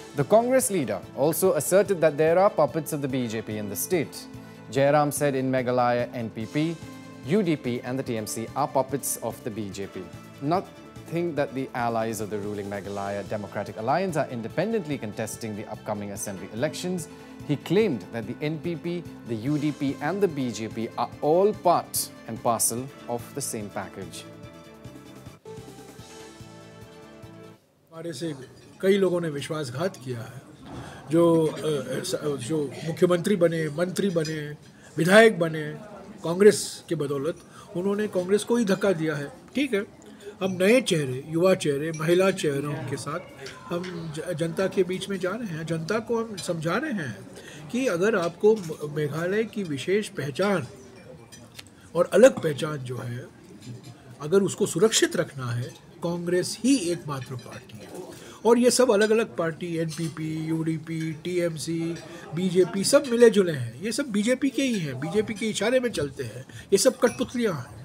The Congress leader also asserted that there are puppets of the BJP in the state. Jairam said in Meghalaya, NPP, UDP and the TMC are puppets of the BJP. Nothing that the allies of the ruling Meghalaya Democratic Alliance are independently contesting the upcoming assembly elections. He claimed that the NPP, the UDP and the BJP are all part and parcel of the same package. हमारे से कई लोगों ने विश्वासघात किया है, जो मुख्यमंत्री बने, मंत्री बने, विधायक बने, कांग्रेस के बदौलत उन्होंने कांग्रेस को ही धक्का दिया है। ठीक है, हम नए चेहरे, युवा चेहरे, महिला चेहरों के साथ हम जनता के बीच में जा रहे हैं। जनता को हम समझा रहे हैं कि अगर आपको मेघालय की विशेष पहचान और अलग पहचान जो है, अगर उसको सुरक्षित रखना है, कांग्रेस ही एकमात्र पार्टी है। और ये सब अलग अलग party, NPP, UDP, TMC, BJP सब मिले जुले हैं। ये सब बीजेपी के ही हैं, बीजेपी के इशारे में चलते हैं। ये सब कठपुतलियां हैं।